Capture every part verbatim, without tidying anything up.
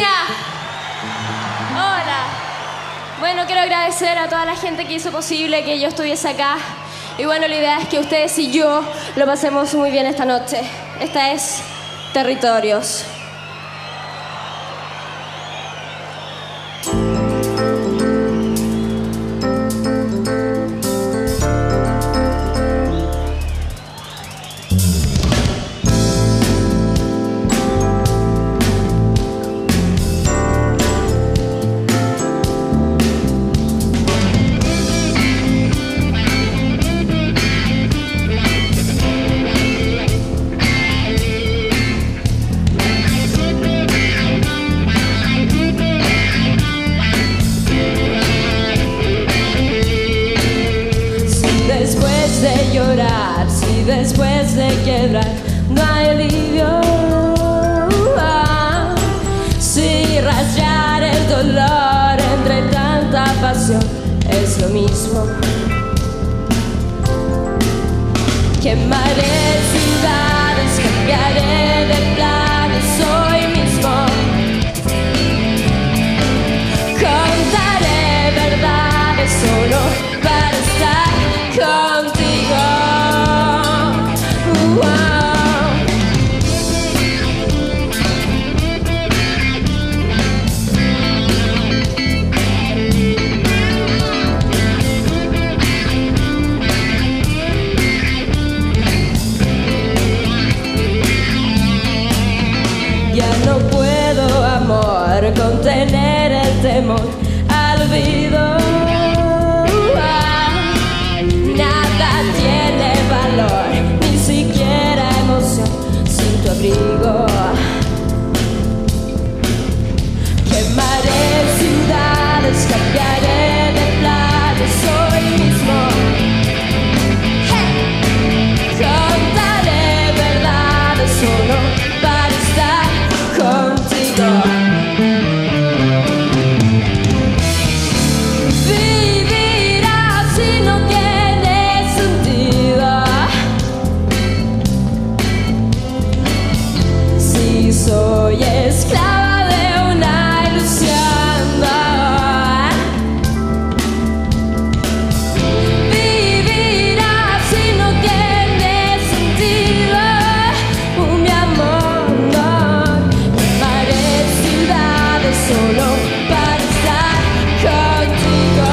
Hola. Bueno, quiero agradecer a toda la gente que hizo posible que yo estuviese acá. Y bueno, la idea es que ustedes y yo lo pasemos muy bien esta noche. Esta es Territorios. Si después de quebrar no hay alivio, ah, si rayar el dolor entre tanta pasión es lo mismo, quemaré ciudades, cambiaré de planes hoy mismo, contaré verdades solo para estar contigo. Ya no puedo, amor, contener el temor al olvido. Ah, nada tiene valor, ni siquiera emoción sin tu abrigo. Quemaré ciudades, cambiaré de planes hoy mismo. Hey. Contaré verdades solo para estar contigo. Vivirás si no tiene sentido. Si soy esclava de una ilusión, vivirás si no tiene sentido, oh, mi amor, no. Quemaré ciudades solo para estar contigo.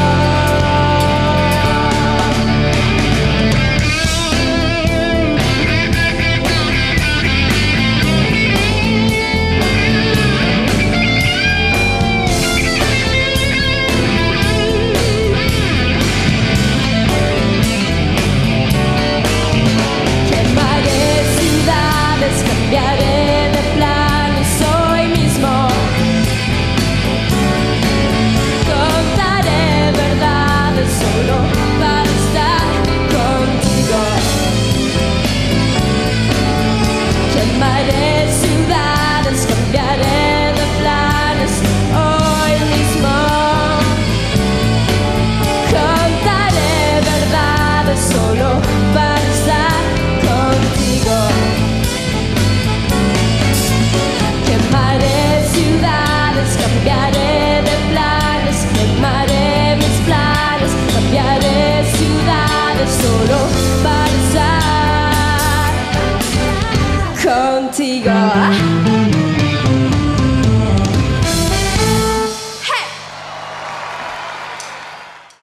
Quemaré ciudades, cambiaré